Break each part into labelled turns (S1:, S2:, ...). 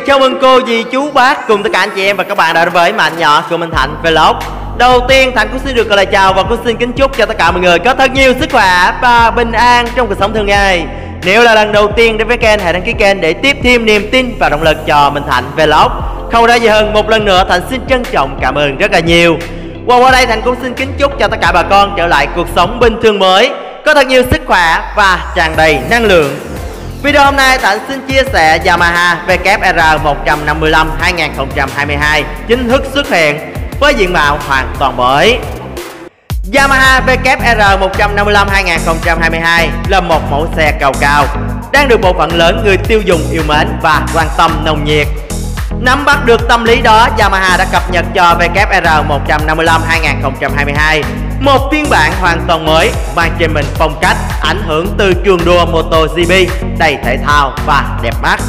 S1: chào mừng cô, dì, chú, bác cùng tất cả anh chị em và các bạn đã đến với Mạnh Nhỏ của Minh Thạnh Vlog. Đầu tiên Thành cũng xin được lời chào và cũng xin kính chúc cho tất cả mọi người có thật nhiều sức khỏe và bình an trong cuộc sống thường ngày. Nếu là lần đầu tiên đến với kênh, hãy đăng ký kênh để tiếp thêm niềm tin và động lực cho Minh Thạnh Vlog. Không đã gì hơn, một lần nữa Thành xin trân trọng cảm ơn rất là nhiều. Qua đây Thành cũng xin kính chúc cho tất cả bà con trở lại cuộc sống bình thường mới, có thật nhiều sức khỏe và tràn đầy năng lượng. Video hôm nay Thành xin chia sẻ Yamaha WR 155 2022 chính thức xuất hiện với diện mạo hoàn toàn mới. Yamaha WR 155 2022 là một mẫu xe cao đang được bộ phận lớn người tiêu dùng yêu mến và quan tâm nồng nhiệt. Nắm bắt được tâm lý đó, Yamaha đã cập nhật cho WR 155 2022 một phiên bản hoàn toàn mới mang trên mình phong cách ảnh hưởng từ trường đua MotoGP đầy thể thao và đẹp mắt.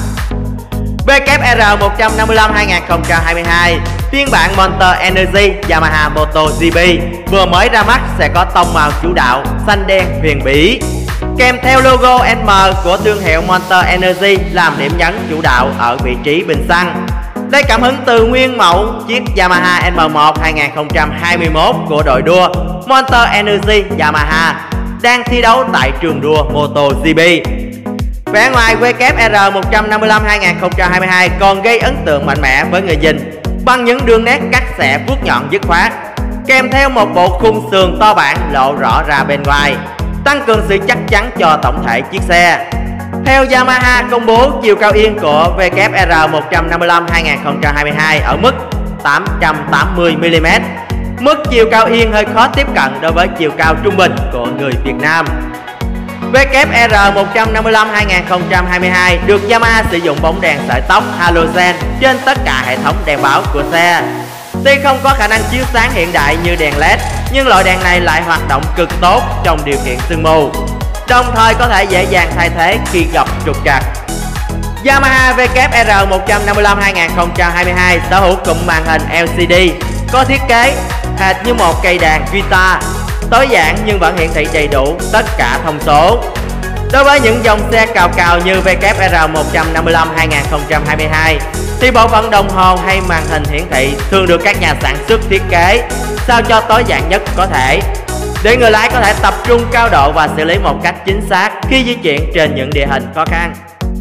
S1: WR 155 2022 phiên bản Monster Energy Yamaha MotoGP vừa mới ra mắt sẽ có tông màu chủ đạo xanh đen huyền bí, kèm theo logo M của thương hiệu Monster Energy làm điểm nhấn chủ đạo ở vị trí bình xăng. Lấy cảm hứng từ nguyên mẫu chiếc Yamaha M1 2021 của đội đua Monster Energy Yamaha đang thi đấu tại trường đua MotoGP. Vẻ ngoài WR 155 2022 còn gây ấn tượng mạnh mẽ với người nhìn bằng những đường nét cắt xẻ vuốt nhọn dứt khoát, kèm theo một bộ khung sườn to bản lộ rõ ra bên ngoài, tăng cường sự chắc chắn cho tổng thể chiếc xe. Theo Yamaha công bố, chiều cao yên của WR 155 2022 ở mức 880mm, mức chiều cao yên hơi khó tiếp cận đối với chiều cao trung bình của người Việt Nam. WR 155 2022 được Yamaha sử dụng bóng đèn sợi tóc halogen trên tất cả hệ thống đèn báo của xe. Tuy không có khả năng chiếu sáng hiện đại như đèn LED, nhưng loại đèn này lại hoạt động cực tốt trong điều kiện sương mù, đồng thời có thể dễ dàng thay thế khi gặp trục trặc. Yamaha WR 155 2022 sở hữu cụm màn hình LCD có thiết kế hệt như một cây đàn guitar, tối giản nhưng vẫn hiển thị đầy đủ tất cả thông số. Đối với những dòng xe cao như WR 155 2022 thì bộ phận đồng hồ hay màn hình hiển thị thường được các nhà sản xuất thiết kế sao cho tối giản nhất có thể, để người lái có thể tập trung cao độ và xử lý một cách chính xác khi di chuyển trên những địa hình khó khăn.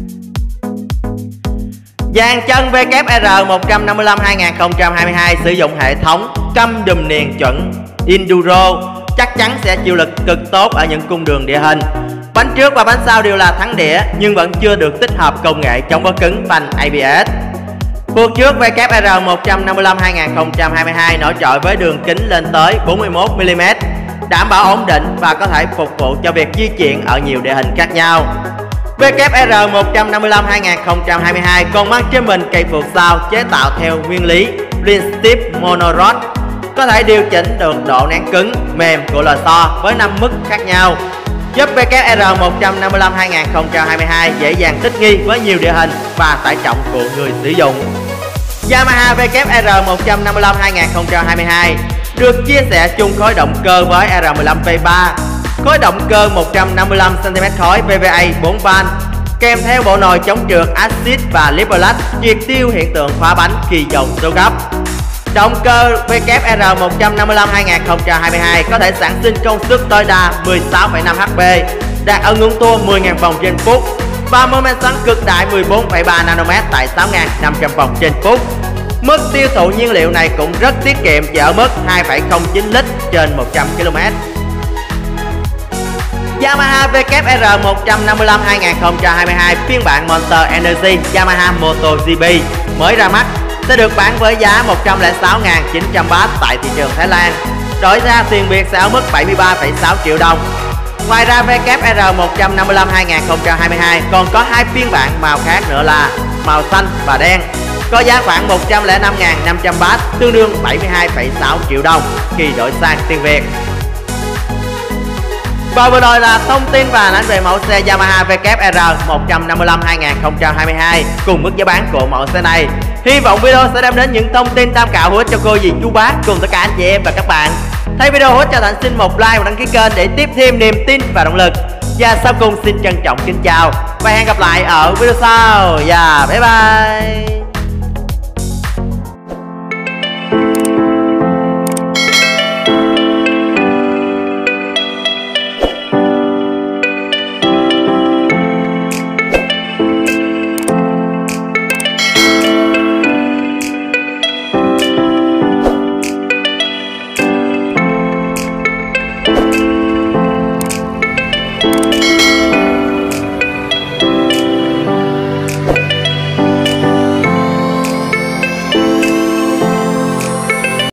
S1: Dàn chân WR 155 2022 sử dụng hệ thống căm đùm niền chuẩn Enduro, chắc chắn sẽ chịu lực cực tốt ở những cung đường địa hình. Bánh trước và bánh sau đều là thắng đĩa nhưng vẫn chưa được tích hợp công nghệ chống bó cứng phanh ABS. Phuộc trước WR 155 2022 nổi trội với đường kính lên tới 41mm, đảm bảo ổn định và có thể phục vụ cho việc di chuyển ở nhiều địa hình khác nhau. WR 155 2022 còn mang trên mình cây phuộc sau chế tạo theo nguyên lý Rinstip Monorod, có thể điều chỉnh được độ nén cứng, mềm của lò xo với 5 mức khác nhau, giúp WR 155 2022 dễ dàng thích nghi với nhiều địa hình và tải trọng của người sử dụng. Yamaha WR 155 2022 được chia sẻ chung khối động cơ với R15 V3, khối động cơ 155cm khối PVA 4 van, kèm theo bộ nồi chống trượt axit và Lipolish triệt tiêu hiện tượng khóa bánh khi dồn số gấp. Động cơ WR 155 2022 có thể sản sinh công suất tối đa 16,5 HP, đạt ở ngưỡng tua 10.000 vòng trên phút và mô men xoắn cực đại 14,3 nm tại 6.500 vòng trên phút. Mức tiêu thụ nhiên liệu này cũng rất tiết kiệm, chỉ ở mức 2,09 lít trên 100 km. Yamaha WR 155 2022 phiên bản Monster Energy Yamaha MotoGP mới ra mắt sẽ được bán với giá 106.900 baht tại thị trường Thái Lan. Đổi ra tiền Việt sẽ ở mức 73,6 triệu đồng. Ngoài ra WR 155 2022 còn có hai phiên bản màu khác nữa là màu xanh và đen, có giá khoảng 105.500 baht, tương đương 72,6 triệu đồng khi đổi sang tiền Việt. Và vừa rồi là thông tin và hình ảnh về mẫu xe Yamaha WR 155 2022 cùng mức giá bán của mẫu xe này. Hy vọng video sẽ đem đến những thông tin tham khảo hữu ích cho cô, dì, chú, bác cùng tất cả anh chị em và các bạn. Thấy video hữu ích cho Thành xin một like và đăng ký kênh để tiếp thêm niềm tin và động lực. Và sau cùng xin trân trọng kính chào và hẹn gặp lại ở video sau. Bye bye.